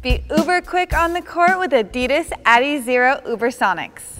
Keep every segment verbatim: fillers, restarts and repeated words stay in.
Be uber quick on the court with Adidas Adizero Ubersonics.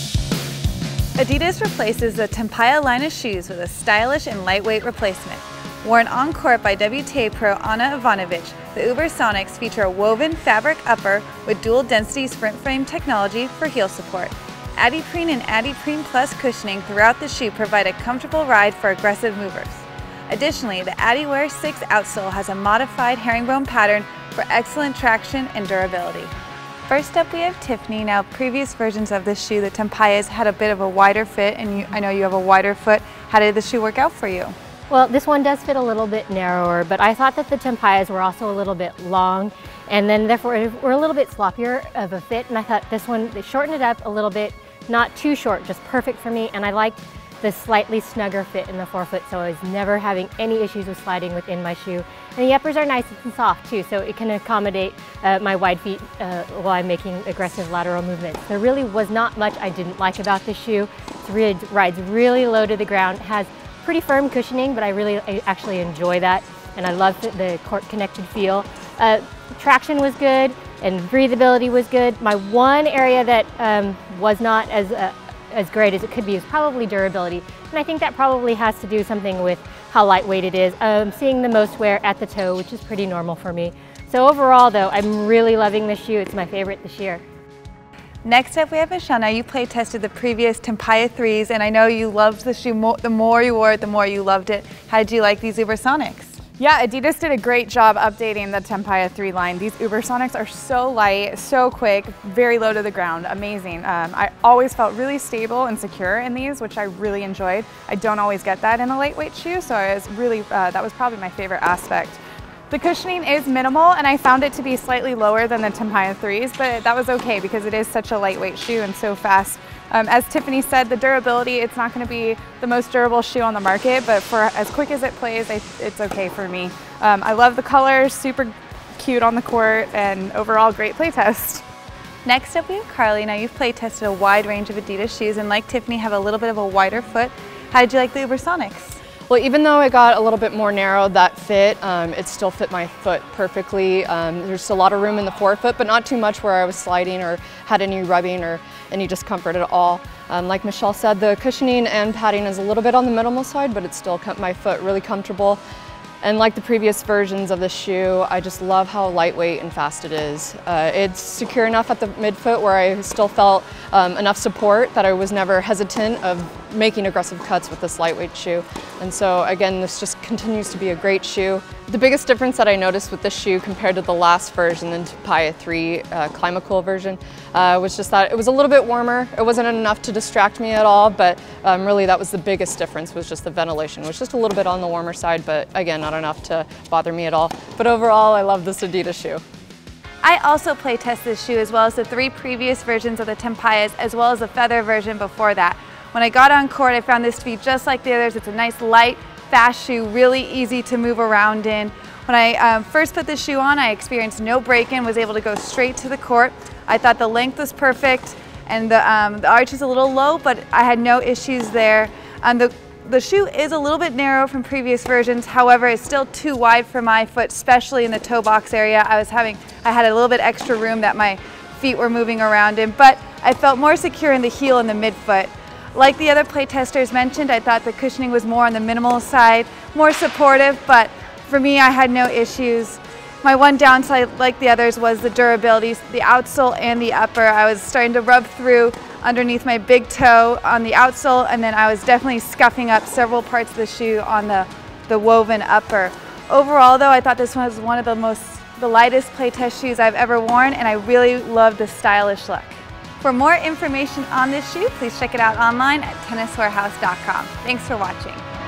Adidas replaces the Tempaia line of shoes with a stylish and lightweight replacement. Worn on court by W T A pro Ana Ivanovic, the Ubersonics feature a woven fabric upper with dual density Sprintframe technology for heel support. Adiprene and Adiprene Plus cushioning throughout the shoe provide a comfortable ride for aggressive movers. Additionally, the Adiwear six outsole has a modified herringbone pattern for excellent traction and durability. First up, we have Tiffany. Now, previous versions of this shoe, the Tempaias, had a bit of a wider fit, and you, I know you have a wider foot. How did the shoe work out for you? Well, this one does fit a little bit narrower, but I thought that the Tempaias were also a little bit long, and then therefore were a little bit sloppier of a fit, and I thought this one, they shortened it up a little bit, not too short, just perfect for me, and I liked the slightly snugger fit in the forefoot, so I was never having any issues with sliding within my shoe. And the uppers are nice and soft too, so it can accommodate uh, my wide feet uh, while I'm making aggressive lateral movements. There really was not much I didn't like about this shoe. It rides really low to the ground, it has pretty firm cushioning, but I really I actually enjoy that, and I love the, the court connected feel. Uh, traction was good, and breathability was good. My one area that um, was not as uh, as great as it could be is probably durability, and I think that probably has to do something with how lightweight it is. I'm seeing the most wear at the toe, which is pretty normal for me. So overall though, I'm really loving this shoe. It's my favorite this year. Next up, we have Michelle. Now, you play tested the previous Tempaia threes, and I know you loved the shoe. More, the more you wore it, the more you loved it. How did you like these Ubersonics? Yeah, Adidas did a great job updating the Tempaia three line. These Ubersonics are so light, so quick, very low to the ground, amazing. Um, I always felt really stable and secure in these, which I really enjoyed. I don't always get that in a lightweight shoe, so I was really, uh, that was probably my favorite aspect. The cushioning is minimal, and I found it to be slightly lower than the Tempaia threes, but that was okay because it is such a lightweight shoe and so fast. Um, as Tiffany said, the durability, it's not going to be the most durable shoe on the market, but for as quick as it plays, I, it's okay for me. Um, I love the colors, super cute on the court, and overall great play test. Next up, we have Carly. Now, you've play tested a wide range of Adidas shoes, and like Tiffany, have a little bit of a wider foot. How did you like the Ubersonics? Well, even though it got a little bit more narrow, that fit, um, it still fit my foot perfectly. Um, there's a lot of room in the forefoot, but not too much where I was sliding or had any rubbing or any discomfort at all. Um, like Michelle said, the cushioning and padding is a little bit on the minimal side, but it still kept my foot really comfortable. And like the previous versions of the shoe, I just love how lightweight and fast it is. Uh, it's secure enough at the midfoot where I still felt um, enough support that I was never hesitant of making aggressive cuts with this lightweight shoe. And so again, this just continues to be a great shoe. The biggest difference that I noticed with this shoe compared to the last version, the Tempaia three uh, Climacool version, uh, was just that it was a little bit warmer. It wasn't enough to distract me at all, but um, really that was the biggest difference, was just the ventilation. It was just a little bit on the warmer side, but again, not enough to bother me at all. But overall, I love this Adidas shoe. I also play test this shoe as well as the three previous versions of the Tempaias, as well as the feather version before that. When I got on court, I found this to be just like the others. It's a nice, light, fast shoe, really easy to move around in. When I um, first put the shoe on, I experienced no break-in, was able to go straight to the court. I thought the length was perfect, and the, um, the arch is a little low, but I had no issues there. Um, the, the shoe is a little bit narrow from previous versions, however, it's still too wide for my foot, especially in the toe box area. I was having, I had a little bit extra room that my feet were moving around in, but I felt more secure in the heel and the midfoot. Like the other play testers mentioned, I thought the cushioning was more on the minimal side, more supportive, but for me, I had no issues. My one downside, like the others, was the durability, the outsole and the upper. I was starting to rub through underneath my big toe on the outsole, and then I was definitely scuffing up several parts of the shoe on the, the woven upper. Overall, though, I thought this one was one of the most, the lightest play test shoes I've ever worn, and I really loved the stylish look. For more information on this shoe, please check it out online at tennis warehouse dot com. Thanks for watching.